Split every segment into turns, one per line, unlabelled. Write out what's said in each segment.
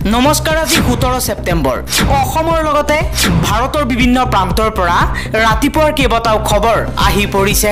নমস্কাৰ আজি 17 সেপ্টেম্বৰ অসমৰ লগতে ভাৰতৰ বিভিন্ন প্ৰান্তৰ পৰা ৰাতিপুৱাৰ কেইবাটাও খবৰ আহি পৰিছে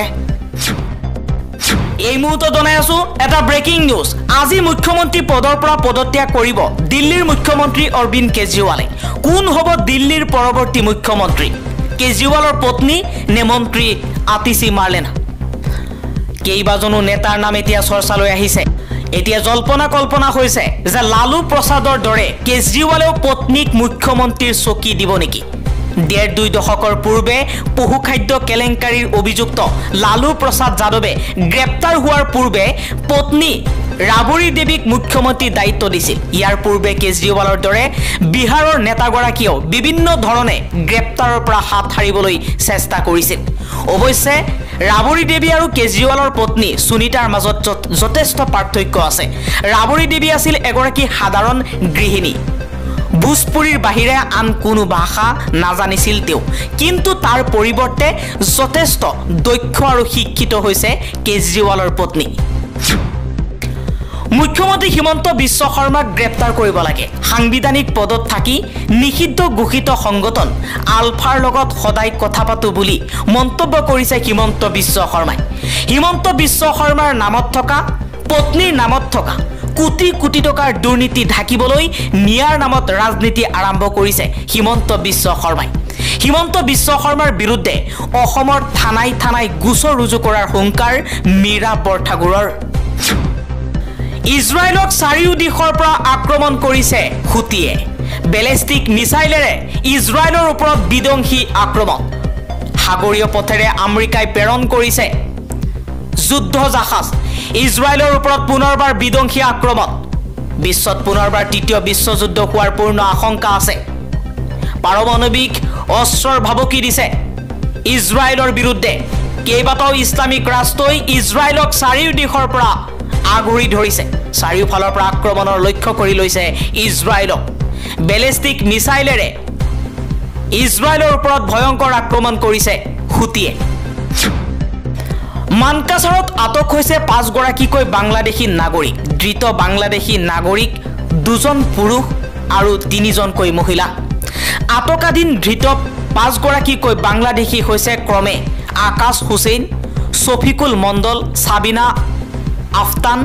এই মুহূৰ্তত জনাই আছো এটা ব্ৰেকিং নিউজ আজি মুখ্যমন্ত্ৰী পদৰ পৰা পদত্যাগ কৰিব দিল্লীৰ মুখ্যমন্ত্ৰী অৰবিন্দ কেজৰিৱালে কোন হ'ব দিল্লীৰ পৰৱৰ্তী মুখ্যমন্ত্ৰী কেজৰিৱালৰ পত্নী নে মন্ত্ৰী আতিশী মাৰ্লেনা কেইবাজনো নেতাৰ নাম এতিয়া চৰ্চালৈ আহিছে এতিয়া জল্পনা কল্পনা হৈছে যে লালু প্ৰসাদৰ দৰে কেজৰিৱালেও পত্নীক মুখ্যমন্ত্ৰীৰ চকী দিব নেকি ডেৰ দুই দশকৰ পূৰ্বে পহুখাদ্য কেলেংকাৰীৰ অভিযুক্ত লালু প্ৰসাদ যাদৱে গ্ৰেপ্তাৰ হোৱাৰ পূৰ্বে পত্নী ৰাবৰী দেৱীক মুখ্যমন্ত্ৰী দায়িত্ব দিছিল ইয়াৰ পূৰ্বে কেজৰিৱালৰ দৰে বিহাৰৰ নেতাগৰাকীয়েও বিভিন্ন ধৰণে গ্ৰেপ্তাৰৰ পৰা হাত সাৰিবলৈ চেষ্টা কৰিছিল অৱশ্যে ৰাবৰী দেৱী আৰু কেজৰিৱালৰ পত্নী সুনীতাৰ মাজত যথেষ্ট পাৰ্থক্য আছে ৰাবৰী দেৱী আছিল এগৰাকী সাধাৰণ গৃহিণী ভোজপুৰীৰ বাহিৰে আন কোনো ভাষা নাজানিছিল তেওঁ কিন্তু তাৰ পৰিৱৰ্তে যথেষ্ট দক্ষ আৰু শিক্ষিত হৈছে কেজৰিৱালৰ পত্নী মুখ্যমন্ত্ৰী হিমন্ত বিশ্ব শৰ্মাক গ্ৰেপ্তাৰ কৰিব লাগে সাংবিধানিক পদত থাকি নিষিদ্ধ ঘোষিত সংগঠন আলফাৰ লগত সদায় কথা পাতো বুলি মন্তব্য কৰিছে হিমন্ত বিশ্ব শৰ্মাই হিমন্ত বিশ্ব শৰ্মাৰ নামত থকা পত্নীৰ নামত থকা কোটি কোটি টকাৰ দুৰ্নীতি ঢাকিবলৈ নিয়াৰ নামত ৰাজনীতি আৰম্ভ কৰিছে হিমন্ত বিশ্ব শৰ্মাই হিমন্ত বিশ্ব শৰ্মাৰ বিৰুদ্ধে অসমৰ থানাই থানাই গোচৰ ৰুজু কৰাৰ হুংকাৰ মীৰা বৰঠাকুৰৰ ইজৰাইলক চাৰিও দিশৰ পৰা আক্ৰমণ কৰিছে হুতিয়ে বেলিষ্টিক মিছাইলেৰে ইজৰাইলৰ ওপৰত বিধ্বংসী আক্ৰমণ সাগৰীয় পথেৰে আমেৰিকাই প্ৰেৰণ কৰিছে যুদ্ধ জাহাজ ইজৰাইলৰ ওপৰত পুনৰবাৰ বিধ্বংসী আক্ৰমণ বিশ্বত পুনৰবাৰ তৃতীয় বিশ্বযুদ্ধ হোৱাৰ পূৰ্ণ আশংকা আছে পাৰমাণৱিক অস্ত্ৰৰ ভাবুকি দিছে ইজৰাইলৰ বিৰুদ্ধে কেইবাটাও ইছলামিক ৰাষ্ট্ৰই ইজৰাইলক চাৰিও দিশৰ পৰা আগুৰি ধৰিছে চাৰিওফালৰ পৰা আক্ৰমণৰ লক্ষ্য কৰি লৈছে ইজৰাইলক বেলিষ্টিক মিছাইলেৰে ইজৰাইলৰ ওপৰত ভয়ংকৰ আক্ৰমণ কৰিছে হুতিয়ে মানকাছাৰত আটক হৈছে 5 গৰাকীকৈ বাংলাদেশী নাগৰিক ধৃত বাংলাদেশী নাগৰিক 2জন পুৰুষ আৰু 3জনকৈ মহিলা আটকাধীন ধৃত 5 গৰাকীকৈ বাংলাদেশী হৈছে ক্ৰমে আকাশ হুছেইন শফিকুল মণ্ডল সাবিনা আফতান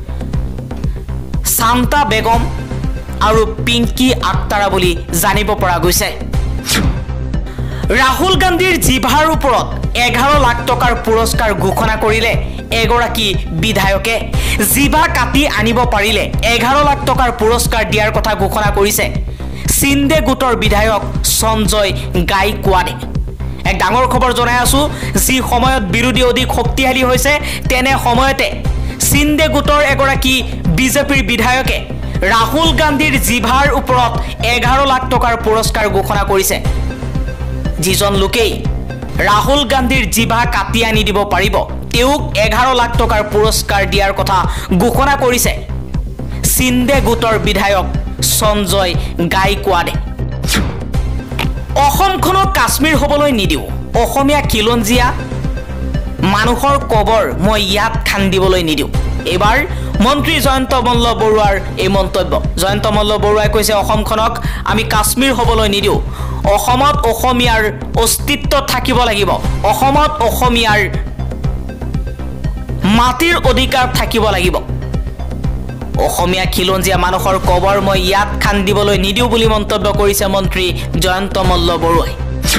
শান্তা বেগম আৰু পিংকি আক্তাৰা বুলি জানিব পৰা গৈছে ৰাহুল গান্ধীৰ জিভাৰ ওপৰত 11 লাখ টকাৰ পুৰস্কাৰ ঘোষণা কৰিলে এগৰাকী বিধায়কে জিভা কাটি আনিব পাৰিলে 11 লাখ টকাৰ পুৰস্কাৰ দিয়াৰ কথা ঘোষণা কৰিছে সিন্ধে গোটৰ বিধায়ক সঞ্জয় গাইকোৱাডে এক ডাঙৰ খবৰ জনাই আছো যি সময়ত বিৰোধী অধিক শক্তিশালী হৈছে তেনে সময়তে সিন্ধে গোটৰ এগৰাকী বিজেপিৰ বিধায়কে ৰাহুল গান্ধীৰ জিভাৰ ওপৰত 11 লাখ টকাৰ পুৰস্কাৰ ঘোষণা কৰিছে যিজন লোকেই ৰাহুল গান্ধীৰ জিভা কাটি আনি দিব পাৰিব তেওঁক 11 লাখ টকাৰ পুৰস্কাৰ দিয়াৰ কথা ঘোষণা কৰিছে সিন্ধে গোটৰ বিধায়ক সঞ্জয় গাইকোৱাডে অসমখনক কাশ্মীৰ হ'বলৈ নিদিও অসমীয়া খিলঞ্জীয়া মানুহৰ কবৰ মই ইয়াত খান্দিবলৈ নিদিও এবাৰ মন্ত্ৰী জয়ন্ত মল্ল বৰুৱাৰ এই মন্তব্য জয়ন্ত মল্ল বৰুৱাই কৈছে অসমখনক আমি কাশ্মীৰ হ'বলৈ নিদিও অসমত অসমীয়াৰ অস্তিত্ব থাকিব লাগিব অসমত অসমীয়াৰ মাটিৰ অধিকাৰ থাকিব লাগিব অসমীয়া খিলঞ্জীয়া মানুহৰ কবৰ মই ইয়াত খান্দিবলৈ নিদিও বুলি মন্তব্য কৰিছে মন্ত্ৰী জয়ন্ত মল্ল বৰুৱাই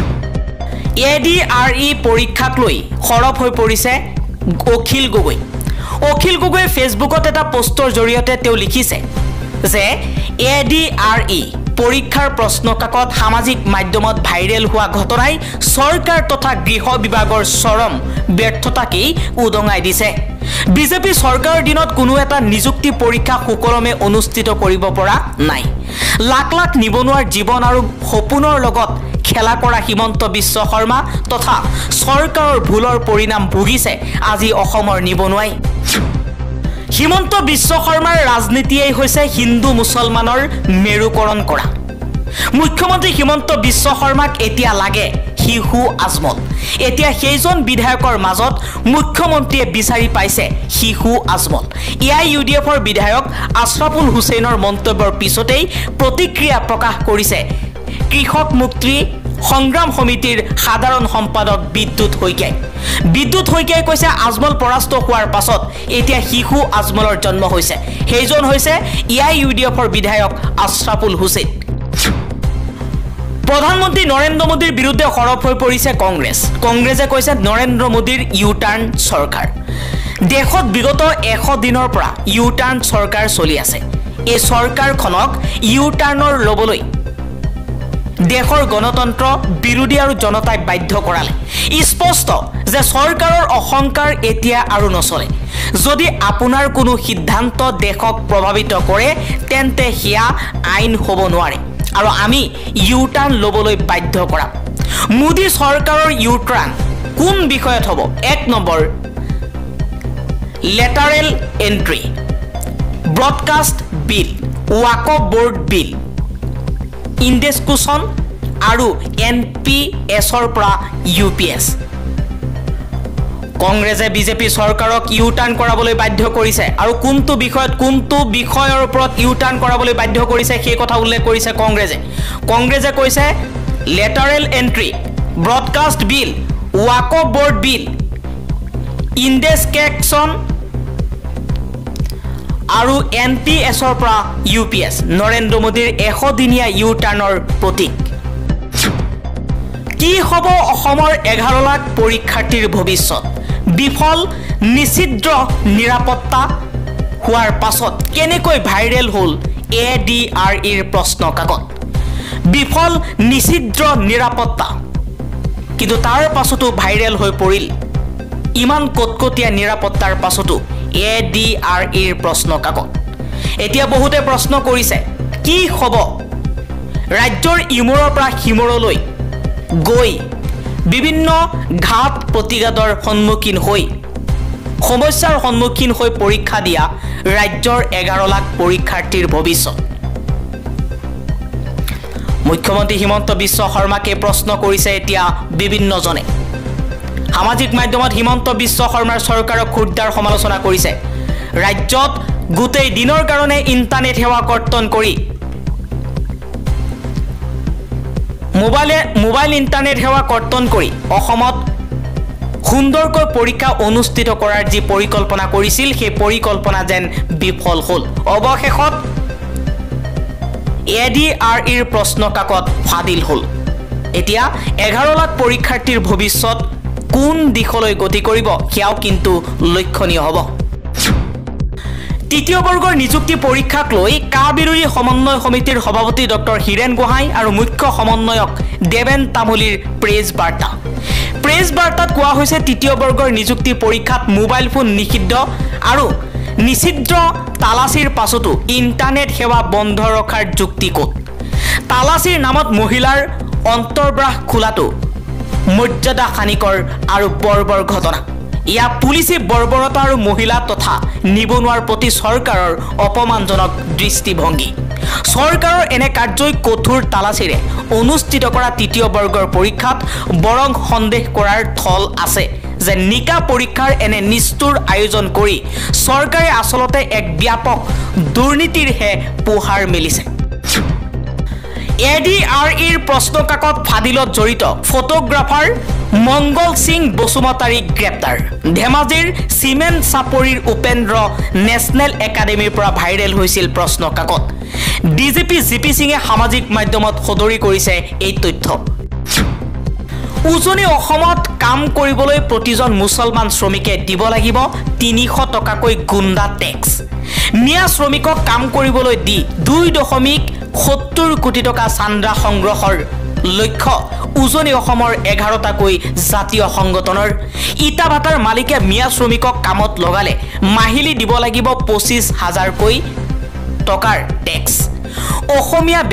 ADRE পৰীক্ষাক লৈ খৰব হৈ পৰিছে অখিল গগৈ ফেসবুকত এটা পোষ্টৰ জৰিয়তে তেওঁ লিখিছে যে ADRE পৰীক্ষাৰ প্ৰশ্নকাকত সামাজিক মাধ্যমত ভাইৰেল হোৱা ঘটনাই চৰকাৰ তথা গৃহ বিভাগৰ চৰম ব্যৰ্থতাকেই উদঙাই দিছে বিজেপি চৰকাৰৰ দিনত কোনো এটা নিযুক্তি পৰীক্ষা সুকলমে অনুষ্ঠিত কৰিব পৰা নাই লাখ লাখ নিবনুৱাৰ জীৱন আৰু সপোনৰ লগত খেলা কৰা হিমন্ত বিশ্ব শৰ্মা তথা চৰকাৰৰ ভুলৰ পৰিণাম ভুগিছে আজি অসমৰ নিবনুৱাই হিমন্ত বিশ্ব শৰ্মাৰ ৰাজনীতিয়েই হৈছে হিন্দু মুছলমানৰ মেৰুকৰণ কৰা মুখ্যমন্ত্ৰী হিমন্ত বিশ্ব শৰ্মাক এতিয়া লাগে শিশু আজমল এতিয়া সেইজন বিধায়কৰ মাজত মুখ্যমন্ত্ৰীয়ে বিচাৰি পাইছে শিশু আজমল ইউডিএফৰ বিধায়ক আশৰাফুল হুছেইনৰ মন্তব্যৰ পিছতেই প্ৰতিক্ৰিয়া প্ৰকাশ কৰিছে কৃষক মুক্তি সংগ্ৰাম সমিতিৰ সাধাৰণ সম্পাদক বিদ্যুৎ শইকীয়াই কৈছে আজমল পৰাস্ত হোৱাৰ পাছত এতিয়া শিশু আজমলৰ জন্ম হৈছে সেইজন হৈছে ইউডিএফৰ বিধায়ক আশৰাফুল হুছেইন প্ৰধানমন্ত্ৰী নৰেন্দ্ৰ মোদীৰ বিৰুদ্ধে সৰব হৈ পৰিছে কংগ্ৰেছে কৈছে নৰেন্দ্ৰ মোদীৰ ইউটাৰ্ণ চৰকাৰ দেশত বিগত 100 দিনৰ পৰা ইউটাৰ্ণ চৰকাৰ চলি আছে এই চৰকাৰখনক ইউটাৰ্ণৰ লবলৈ দেশৰ গণতন্ত্ৰ বিৰোধী আৰু জনতাক বাধ্য কৰালে স্পষ্ট যে চৰকাৰৰ অহংকাৰ এতিয়া আৰু নচলে যদি আপোনাৰ কোনো সিদ্ধান্ত দেশক প্ৰভাৱিত কৰে তেন্তে হিয়া আইন হ'ব নোৱাৰে আৰু আমি ইউটাৰ্ণ লবলৈ বাধ্য কৰা মোদী চৰকাৰৰ ইউটাৰ্ণ কোন বিষয়ত হ'ব 1 নম্বৰ lateral entry broadcast bill Waqf board bill indexation আৰু এনপিএছৰ পৰা ইউপিএছ কংগ্ৰেছে বিজেপি চৰকাৰক ইউটাৰ্ণ কৰাবলৈ বাধ্য কৰিছে আৰু কোনটো বিষয়ৰ ওপৰত ইউটাৰ্ণ কৰাবলৈ বাধ্য কৰিছে সেই কথা উল্লেখ কৰিছে কংগ্ৰেছে কৈছে lateral entry broadcast bill Waqf board bill indexation আৰু এনপিএছৰ পৰা ইউপিএছ নৰেন্দ্ৰ মোদীৰ 100 দিনীয়া ইউটাৰ্ণৰ প্ৰতীক কি হ'ব অসমৰ 11 লাখ পৰীক্ষাৰ্থীৰ ভৱিষ্যত বিফল নিষিদ্ধ নিৰাপত্তা হোৱাৰ পাছত কেনেকৈ ভাইৰেল হ'ল ADREৰ প্ৰশ্ন কাকত বিফল নিষিদ্ধ নিৰাপত্তা কিন্তু তাৰ পাছতো ভাইৰেল হৈ পৰিল ইমান কটকটীয়া নিৰাপত্তাৰ পাছতো ADREৰ প্ৰশ্ন কাকত এতিয়া বহুতে প্ৰশ্ন কৰিছে কি হ'ব ৰাজ্যৰ ইমূৰৰ পৰা সিমূৰলৈ গৈ বিভিন্ন ঘাট প্ৰতিঘাতৰ সন্মুখীন হৈ সমস্যাৰ সন্মুখীন হৈ পৰীক্ষা দিয়া ৰাজ্যৰ 11 লাখ পৰীক্ষাৰ্থীৰ ভৱিষ্যত মুখ্যমন্ত্ৰী হিমন্ত বিশ্ব শৰ্মাকে প্ৰশ্ন কৰিছে এতিয়া বিভিন্নজনে সামাজিক মাধ্যমত হিমন্ত বিশ্ব শৰ্মাৰ চৰকাৰক খুৰ্দাৰ সমালোচনা কৰিছে ৰাজ্যত গোটেই দিনৰ কাৰণে ইন্টাৰনেট সেৱা কৰ্তন কৰি মোবাইল ইন্টাৰনেট সেৱা কৰ্তন কৰি অসমত সুন্দৰকৈ পৰীক্ষা অনুষ্ঠিত কৰাৰ যি পৰিকল্পনা কৰিছিল সেই পৰিকল্পনা যেন বিফল হ'ল অৱশেষত ADREৰ প্ৰশ্ন কাকত ফাদিল হ'ল এতিয়া 11 লাখ পৰীক্ষাৰ্থীৰ ভৱিষ্যত কোন দিশলৈ গতি কৰিব সেয়াও কিন্তু লক্ষণীয় হ'ব তৃতীয় বৰ্গৰ নিযুক্তি পৰীক্ষাক লৈ কা বিৰোধী সমন্বয় সমিতিৰ সভাপতি ডক্টৰ হিৰেন গোহাঁই আৰু মুখ্য সমন্বয়ক দেবেন তামুলীৰ প্ৰেছ বাৰ্তাত কোৱা হৈছে তৃতীয় বৰ্গৰ নিযুক্তি পৰীক্ষাত মোবাইল ফোন নিষিদ্ধ আৰু নিষিদ্ধ তালাচীৰ পাছতো ইন্টাৰনেট সেৱা বন্ধ ৰখাৰ যুক্তি ক'ত তালাচীৰ নামত মহিলাৰ অন্তৰ্বাস খোলাটো মৰ্যাদা হানিকৰ আৰু বৰ্বৰ ঘটনা ইয়া পুলিচে বৰ্বৰতা আৰু মহিলা তথা নিবনুৱাৰ প্ৰতি চৰকাৰৰ অপমানজনক দৃষ্টিভংগী চৰকাৰৰ এনে কাৰ্যই কঠোৰ তালাচীৰে অনুষ্ঠিত কৰা তৃতীয় বৰ্গৰ পৰীক্ষাত বৰং সন্দেহ কৰাৰ থল আছে যে নিকা পৰীক্ষাৰ এনে নিষ্ঠুৰ আয়োজন কৰি চৰকাৰে আচলতে এক ব্যাপক দুৰ্নীতিৰহে পোহাৰ মেলিছে ADREৰ প্ৰশ্ন কাকত ফাদিলত জড়িত ফটোগ্ৰাফাৰ মংগল সিং বসুমতাৰীক গ্ৰেপ্তাৰ ধেমাজিৰ সিমেন্ট চাপৰিৰ উপেন্দ্ৰ নেশ্যনেল একাডেমীৰ পৰা ভাইৰেল হৈছিল প্ৰশ্ন কাকত ডিজিপি জিপি সিঙে সামাজিক মাধ্যমত সদৰি কৰিছে এই তথ্য উজনি অসমত কাম কৰিবলৈ প্ৰতিজন মুছলমান শ্ৰমিকে দিব লাগিব 300 টকাকৈ গুণ্ডা টেক্স মিয়া শ্ৰমিকক কাম কৰিবলৈ দি 2.70 কোটি টকা চান্দা সংগ্ৰহৰ লক্ষ্য উজনি অসমৰ 11টাকৈ জাতীয় সংগঠনৰ ইটা ভাটাৰ মালিকে মিয়া শ্ৰমিকক কামত লগালে মাহিলি দিব লাগিব 25,000 কৈ টকাৰ টেক্স অসমীয়া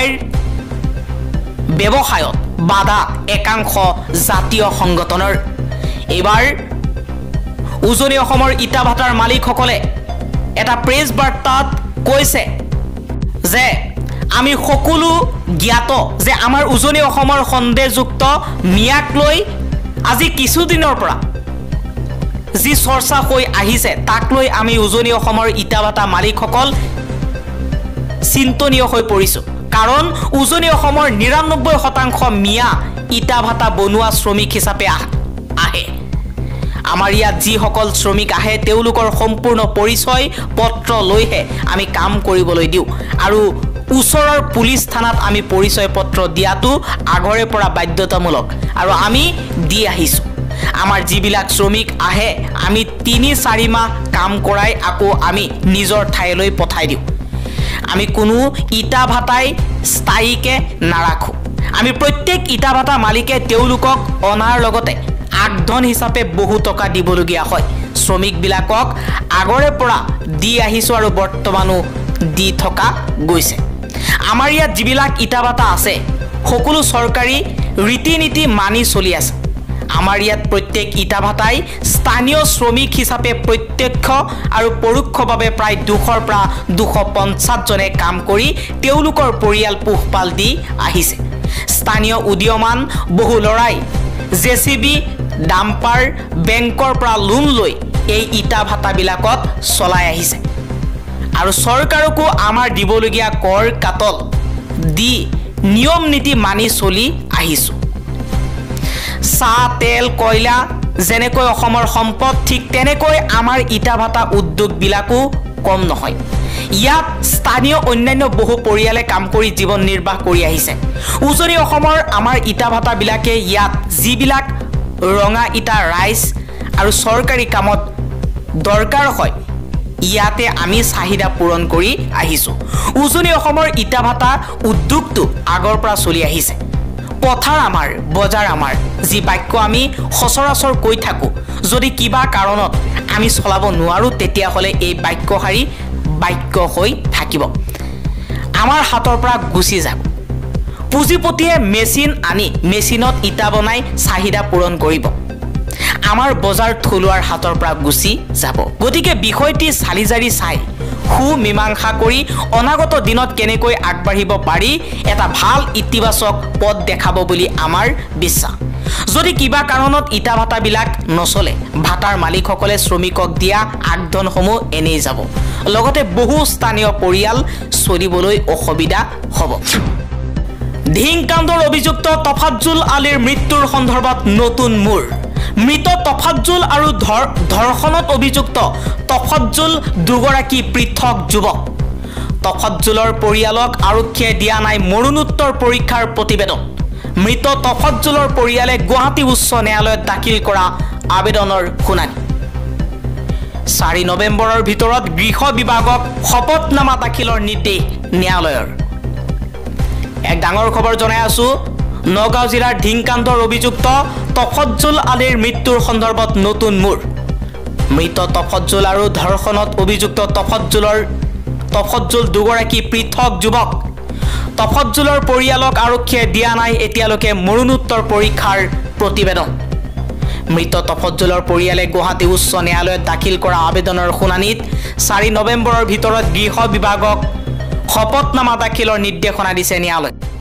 ব্যৱসায়ত বাধা একাংশ জাতীয় সংগঠনৰ এবাৰ উজনি অসমৰ ইটা ভাটাৰ মালিকসকলে এটা প্ৰেছ বাৰ্তাত কৈছে যে আমি সকলো জ্ঞাত যে আমাৰ উজনি অসমৰ সন্দেহযুক্ত মিয়াক লৈ আজি কিছুদিনৰ পৰা যি চৰ্চা হৈ আহিছে তাক লৈ আমি উজনি অসমৰ ইটাভাটা মালিকসকল চিন্তনীয় হৈ পৰিছো কাৰণ উজনি অসমৰ ৯৯% মিয়া ইটাভাটা বনোৱা শ্ৰমিক হিচাপে আহে আমাৰ ইয়াত যিসকল শ্ৰমিক আহে তেওঁলোকৰ সম্পূৰ্ণ পৰিচয় পত্ৰ লৈহে আমি কাম কৰিবলৈ দিওঁ আৰু ওচৰৰ পুলিচ থানাত আমি পৰিচয় পত্ৰ দিয়াটো আগৰে পৰা বাধ্যতামূলক আৰু আমি দি আহিছো আমাৰ যিবিলাক শ্ৰমিক আহে আমি ৩-৪ মাহ কাম কৰাই আকৌ আমি নিজৰ ঠাইলৈ পঠাই দিওঁ আমি কোনো ইটাভাটাই স্থায়ীকে নাৰাখো আমি প্ৰত্যেক ইটাভাটা মালিকে তেওঁলোকক অনাৰ লগতে আগধন হিচাপে বহু টকা দিবলগীয়া হয় শ্ৰমিকবিলাকক আগৰে পৰা দি আহিছো আৰু বৰ্তমানো দি থকা গৈছে আমাৰ ইয়াত যিবিলাক ইটাভাটা আছে সকলো চৰকাৰী ৰীতি নীতি মানি চলি আছে আমাৰ ইয়াত প্ৰত্যেক ইটাভাটাই স্থানীয় শ্ৰমিক হিচাপে প্ৰত্যক্ষ আৰু পৰোক্ষভাৱে প্ৰায় 200 পৰা 250 জনে কাম কৰি তেওঁলোকৰ পৰিয়াল পোহপাল দি আহিছে স্থানীয় উদীয়মান বহু লৰাই জেচিবি ডাম্পাৰ বেংকৰ পৰা লোন লৈ এই ইটাভাটাবিলাকত চলাই আহিছে আৰু চৰকাৰকো আমাৰ দিবলগীয়া কৰ কাটল দি নিয়ম নীতি মানি চলি আহিছো চাহ তেল কয়লা যেনেকৈ অসমৰ সম্পদ ঠিক তেনেকৈ আমাৰ ইটাভাটা উদ্যোগবিলাকো কম নহয় ইয়াত স্থানীয় অন্যান্য বহু পৰিয়ালে কাম কৰি জীৱন নিৰ্বাহ কৰি আহিছে উজনি অসমৰ আমাৰ ইটাভাটাবিলাকে ইয়াত যিবিলাক ৰঙা ইটা ৰাইজ আৰু চৰকাৰী কামত দৰকাৰ হয় ইয়াতে আমি চাহিদা পূৰণ কৰি আহিছো উজনি অসমৰ ইটাভাটা উদ্যোগটো আগৰ পৰা চলি আহিছে পথাৰ আমাৰ বজাৰ আমাৰ যি বাক্য আমি সচৰাচৰ কৈ থাকো যদি কিবা কাৰণত আমি চলাব নোৱাৰো তেতিয়া হলে এই বাক্যহাৰী বাক্য হৈ থাকিব আমাৰ হাতৰ পৰা গুচি যাব পুঁজিপতিয়ে মেচিন আনি মেচিনত ইটা বনাই চাহিদা পূৰণ কৰিব আমাৰ বজাৰ থলুৱাৰ হাতৰ পৰা গুচি যাব গতিকে বিষয়টি চালিজাৰি চাই সুমীমাংসা কৰি অনাগত দিনত কেনেকৈ আগবাঢ়িব পাৰি এটা ভাল ইতিবাচক পথ দেখাব বুলি আমাৰ বিশ্বাস যদি কিবা কাৰণত ইটাভাটাবিলাক নচলে ভাটাৰ মালিকসকলে শ্ৰমিকক দিয়া আগধনসমূহ এনেই যাব লগতে বহু স্থানীয় পৰিয়াল চলিবলৈ অসুবিধা হ'ব ধিংকাণ্ডৰ অভিযুক্ত তফাজ্জুল আলীৰ মৃত্যুৰ সন্দৰ্ভত নতুন মূৰ মৃত তফাজ্জুল আৰু ধৰ্ষণত অভিযুক্ত তফাজ্জুল দুগৰাকী পৃথক যুৱক তফাজ্জুলৰ পৰিয়ালক আৰক্ষীয়ে দিয়া নাই মৰণোত্তৰ পৰীক্ষাৰ প্ৰতিবেদন মৃত তফাজ্জুলৰ পৰিয়ালে গুৱাহাটী উচ্চ ন্যায়ালয়ত দাখিল কৰা আবেদনৰ শুনানি 4 নৱেম্বৰৰ ভিতৰত গৃহ বিভাগক শপতনামা দাখিলৰ নিৰ্দেশ ন্যায়ালয়ৰ এক ডাঙৰ খবৰ জনাই আছো নগাঁও জিলাৰ ধিংকাণ্ডৰ অভিযুক্ত তফাজ্জুল আলীৰ মৃত্যুৰ সন্দৰ্ভত নতুন মূৰ মৃত তফাজ্জুল আৰু ধৰ্ষণত অভিযুক্ত তফাজ্জুল দুগৰাকী পৃথক যুৱক তফাজ্জুলৰ পৰিয়ালক আৰক্ষীয়ে দিয়া নাই এতিয়ালৈকে মৰণোত্তৰ পৰীক্ষাৰ প্ৰতিবেদন মৃত তফাজ্জুলৰ পৰিয়ালে গুৱাহাটী উচ্চ ন্যায়ালয়ত দাখিল কৰা আবেদনৰ শুনানিত 4 নৱেম্বৰৰ ভিতৰত গৃহ বিভাগক শপতনামা দাখিলৰ নিৰ্দেশনা দিছে ন্যায়ালয়